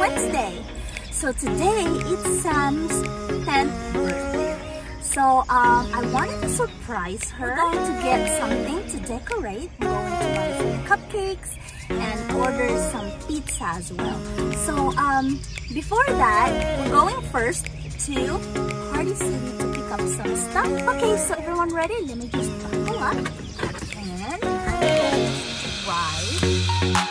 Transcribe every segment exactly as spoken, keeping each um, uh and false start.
Wednesday. So today it's Sam's tenth birthday. So um, I wanted to surprise her. We're going to get something to decorate. We're going to buy some cupcakes and order some pizza as well. So um, before that, we're going first to Party City to pick up some stuff. Okay, so everyone ready? Let me just buckle up and I'm going to ride.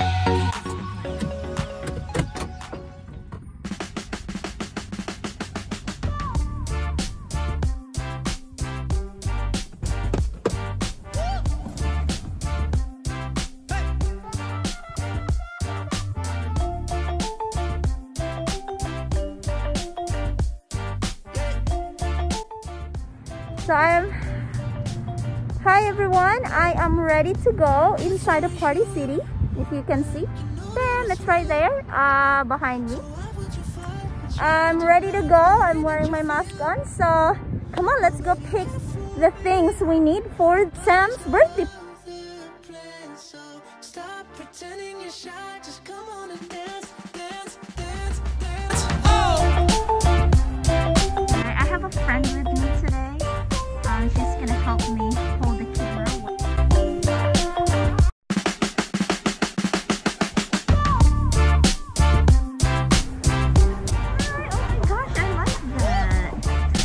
So I'm, hi everyone, I am ready to go inside of Party City. If you can see, bam, it's right there uh, behind me. I'm ready to go. I'm wearing my mask on. So come on, let's go pick the things we need for Sam's birthday. Stop pretending you're shy, just come on and dance, dance, dance, dance. Oh! I have a friend with me today. Um, she's gonna help me hold the camera. Oh my gosh, I like that.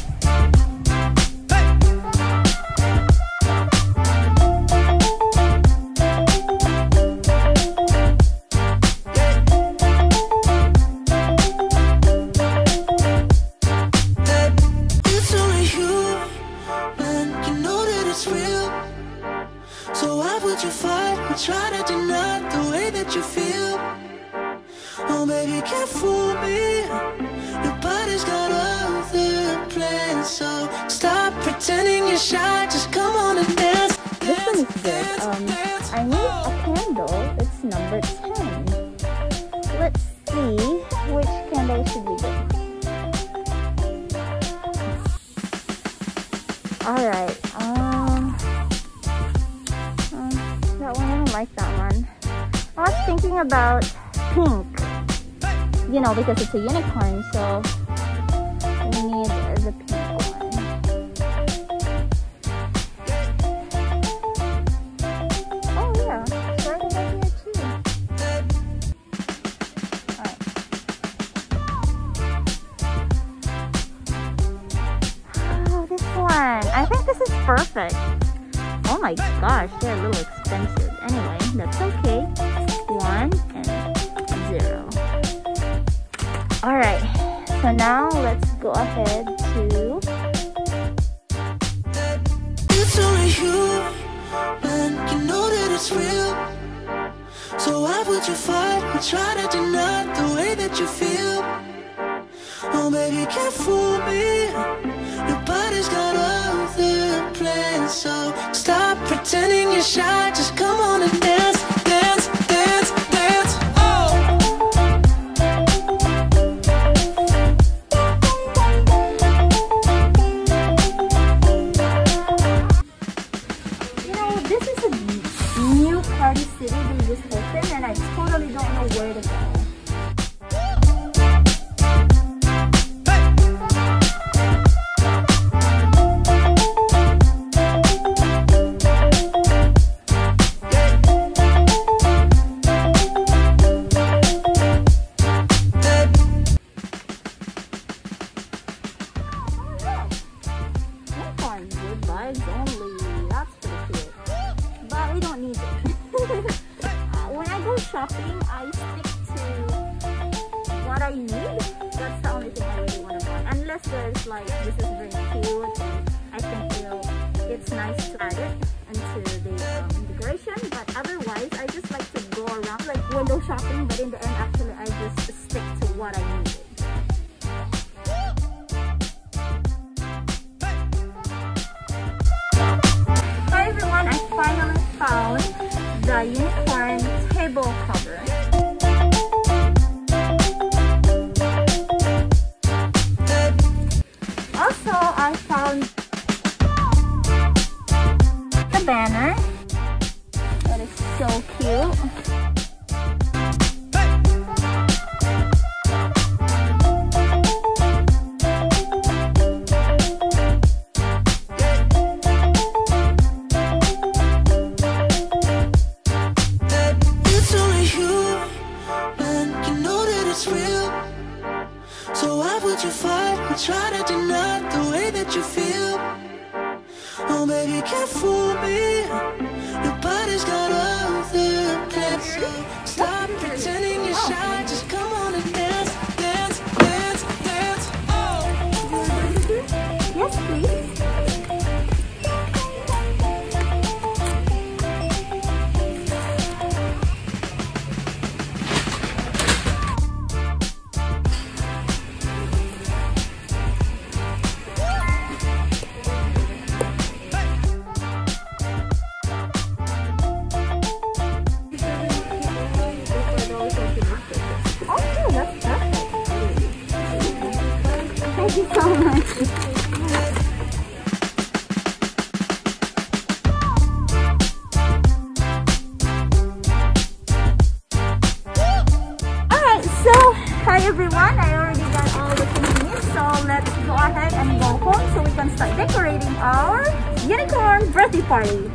It's only you. You know that it's real. So why would you fight or try to deny the way that you feel? Oh baby, can't fool me. Your body's got other plans. So stop pretending you're shy. Just come on and dance. This one is good. Um, I need a candle. It's number ten. Let's see which candle should we get. Alright, um, um, that one, I don't like that one. I was thinking about pink, you know, because it's a unicorn, so we need the pink one. Oh yeah, it's right over here too. Alright. Oh, this one. I think this is perfect. Oh my gosh, they're a little expensive. Anyway, that's okay. One and zero. Alright, so now let's go ahead to... It's only you, and you know that it's real. So why would you fight or try to deny the way that you feel? Oh baby, can't fool me. Your body's got other plans. So stop pretending you're shy. Just come on and dance, dance, dance, dance. Oh! You know, this is a new Party City they just opened and I totally don't know where to go. Shopping, I stick to what I need. That's the only thing I really want to buy. Unless there's like, this is very cute and I think you know, it's nice to add it into the um, decoration. But otherwise, I just like to go around like window shopping. But in the end, actually, I just stick to what I needed. Hi everyone, I finally found the unicorn table cover. Also, I found the banner. That is so cute. fool me. Your body's got other plans. Stop pretending you're shy. Just come on and dance, dance, dance, dance. Oh. Yes, please. Thank you so much. Alright, so hi everyone. I already got all the things in, so let's go ahead and go home so we can start decorating our unicorn birthday party.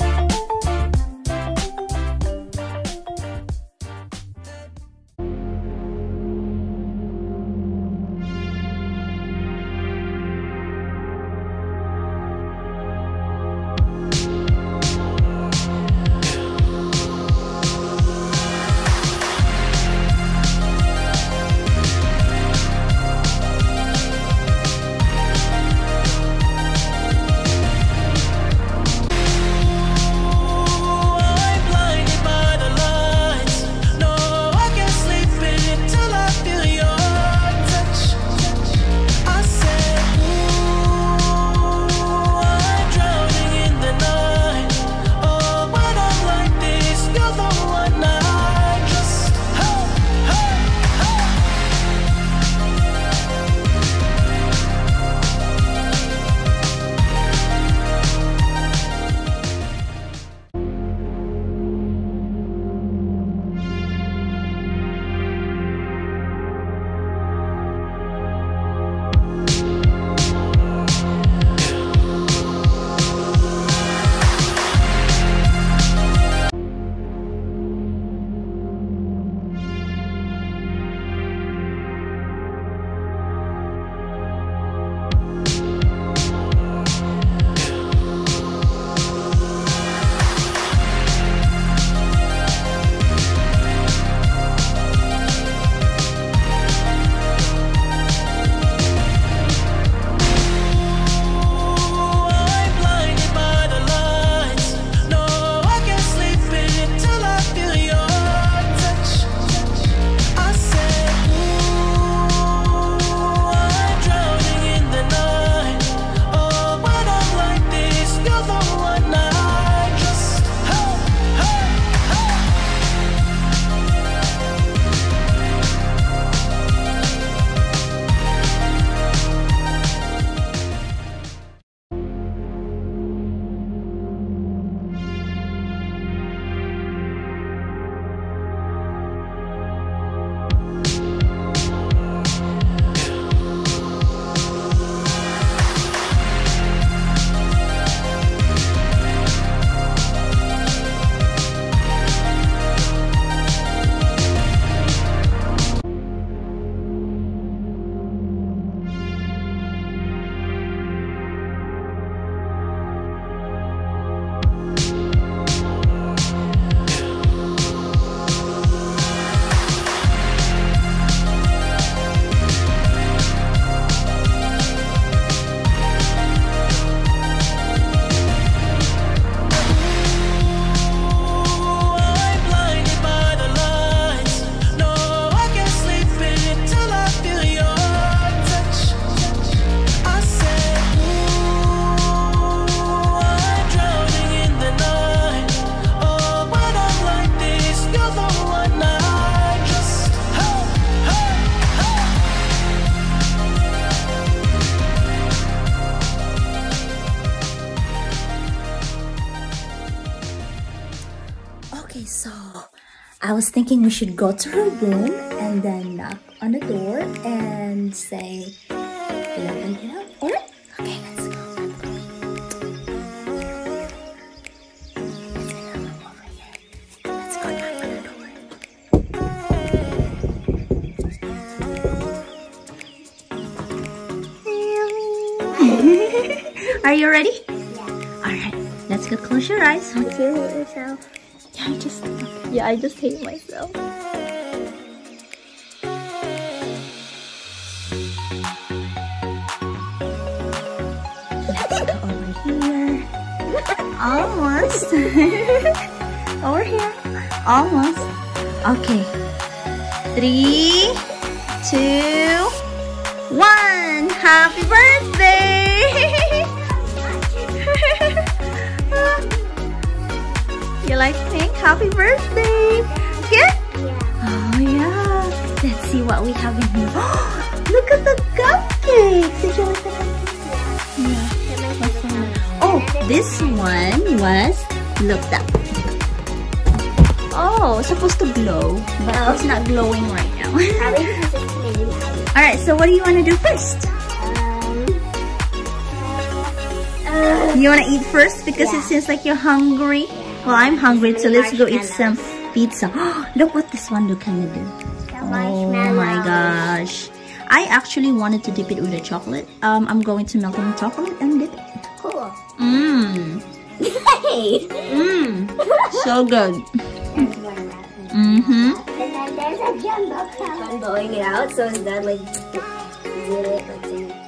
Okay, so I was thinking we should go to her room and then knock on the door and say, get up and get up. Alright? Okay, let's go. Let's get up over here. Let's go knock on the door. Are you ready? Yeah. Alright, let's go. go close your eyes. Do you hate yourself? Yeah, I just, yeah, I just hate myself. Let's go over here. Almost. Over here. Almost. Okay. Three, two, one. Happy birthday! You like pink? Happy birthday! Good? Yeah. Oh yeah. Let's see what we have in here. Look at the cupcakes! Did you like the cupcakes? Yeah. Oh, this one was looked up. Oh, it's supposed to glow, but Oh. it's not glowing right now. Probably because it's made out. Alright, so what do you want to do first? Um, uh, You want to eat first because Yeah. it seems like you're hungry? Well, I'm hungry, so let's go eat some pizza. Look what this one look kind of do. Oh my gosh. I actually wanted to dip it with a chocolate. Um, I'm going to melt in chocolate and dip it. Cool. Mmm. Hey! Mmm. So good. There's one left. Mm-hmm. And then there's a jumbo cup. I'm blowing it out, so is that like zero it like in it?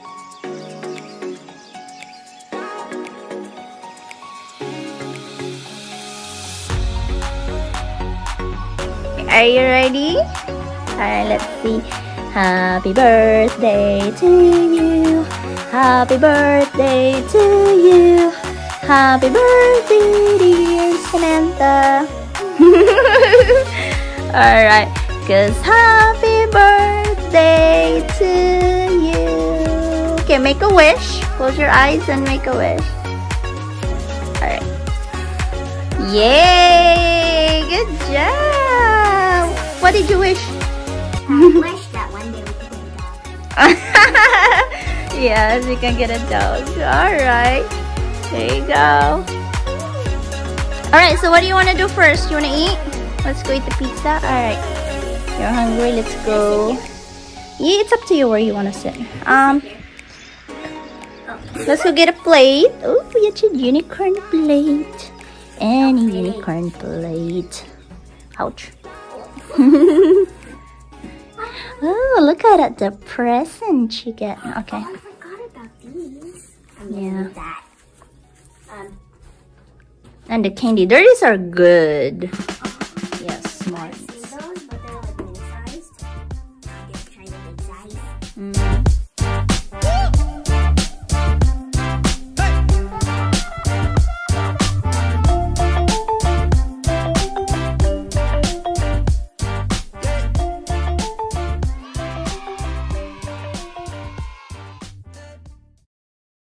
Are you ready? Alright, let's see. Happy birthday to you. Happy birthday to you. Happy birthday, dear Samantha. Alright, cause happy birthday to you. Okay, make a wish. Close your eyes and make a wish. Alright. Yay! Good job! What did you wish? I wish that one day we could get a dog. Yes, you can get a dog. Alright. There you go. Alright, so what do you want to do first? You want to eat? Let's go eat the pizza. Alright. You're hungry. Let's go. Yeah, it's up to you where you want to sit. Um, Let's go get a plate. Oh, it's a unicorn plate. And a unicorn plate. Ouch. Oh, look at it. The present you get. Okay. Oh, I forgot about these. I'm Yeah. gonna do that. Um, And the candy. These are good. Yes, smart.